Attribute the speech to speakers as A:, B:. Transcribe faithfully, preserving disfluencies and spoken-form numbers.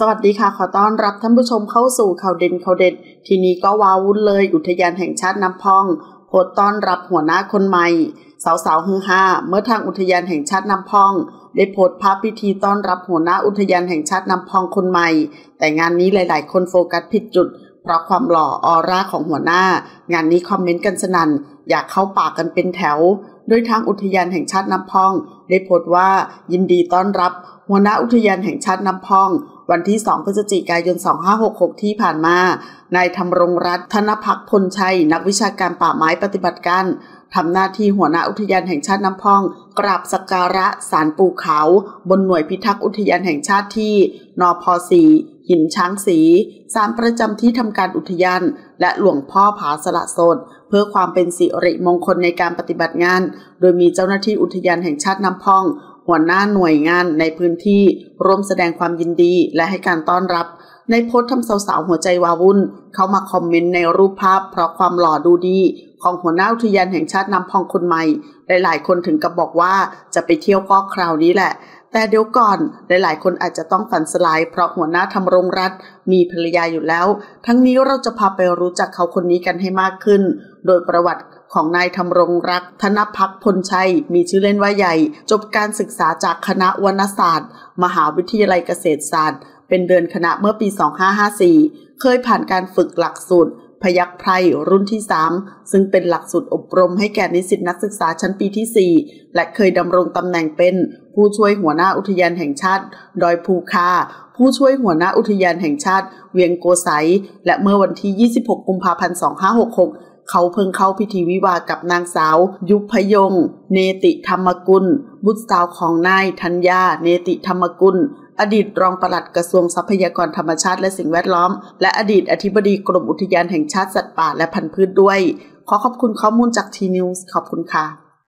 A: สวัสดีค่ะขอต้อนรับท่านผู้ชมเข้าสู่ข่าวเด่นข่าวเด็ดทีนี้ก็ว้าวุ่นเลยอุทยานแห่งชาติน้ำพองโพสต์ต้อนรับหัวหน้าคนใหม่สาวๆฮือฮาเมื่อทางอุทยานแห่งชาติน้ำพองได้โพสต์ภาพพิธีต้อนรับหัวหน้าอุทยานแห่งชาติน้ำพองคนใหม่แต่งานนี้หลายๆคนโฟกัสผิดจุดเพราะความหล่อออร่าของหัวหน้างานนี้คอมเมนต์กันสนั่นอยากเข้าป่ากันเป็นแถวโดยทางอุทยานแห่งชาติน้ำพองได้โพสต์ว่ายินดีต้อนรับหัวหน้าอุทยานแห่งชาติน้ำพองวันที่สองพฤศจิกายนสองพันห้าร้อยหกสิบหกที่ผ่านมานายธำรงรัตน์ธนภักดิ์พลชัยนักวิชาการป่าไม้ปฏิบัติการทำหน้าที่หัวหน้าอุทยานแห่งชาติน้ำพองกราบสักการะศาลปู่ขาวบนหน่วยพิทักษ์อุทยานแห่งชาติที่นพ.สี่หินช้างศรีศาลประจำที่ทำการอุทยานและหลวงพ่อผาสละโสดเพื่อความเป็นสิริมงคลในการปฏิบัติงานโดยมีเจ้าหน้าที่อุทยานแห่งชาติน้ำพองหัวหน้าหน่วยงานในพื้นที่ร่วมแสดงความยินดีและให้การต้อนรับในโพสต์ทำสาวๆหัวใจวาวุ่นเข้ามาคอมเมนต์ในรูปภาพเพราะความหล่อดูดีของหัวหน้าอุทยานแห่งชาติน้ำพองคนใหม่หลายๆคนถึงกับบอกว่าจะไปเที่ยวก็คราวนี้แหละแต่เดี๋ยวก่อนหลายๆคนอาจจะต้องฝันสลายเพราะหัวหน้าธำรงรัตน์มีภรรยาอยู่แล้วทั้งนี้เราจะพาไปรู้จักเขาคนนี้กันให้มากขึ้นโดยประวัติของนายธำรงรัตน์ธนภักดิ์พลชัยมีชื่อเล่นว่าใหญ่จบการศึกษาจากคณะวรรณศาสตร์มหาวิทยาลัยเกษตรศาสตร์เป็นเดือนคณะเมื่อปีสองพันห้าร้อยห้าสิบสี่เคยผ่านการฝึกหลักสูตรพยัคฆ์ไพรรุ่นที่สามซึ่งเป็นหลักสูตรอบรมให้แก่นิสิตนักศึกษาชั้นปีที่สี่และเคยดำรงตำแหน่งเป็นผู้ช่วยหัวหน้าอุทยานแห่งชาติดอยภูคาผู้ช่วยหัวหน้าอุทยานแห่งชาติเวียงโกสัยและเมื่อวันที่ยี่สิบหกกุมภาพันธ์สองพันห้าร้อยหกสิบหกเขาเพิ่งเข้าพิธีวิวาห์กับนางสาวยุพยงเนติธรรมกุลบุตรสาวของนายธัญญาเนติธรรมกุลอดีตรองปลัดกระทรวงทรัพยากรธรรมชาติและสิ่งแวดล้อมและอดีตอธิบดีกรมอุทยานแห่งชาติสัตว์ป่าและพันธุ์พืชด้วยขอขอบคุณข้อมูลจากทีนิวส์ขอบคุณค่ะ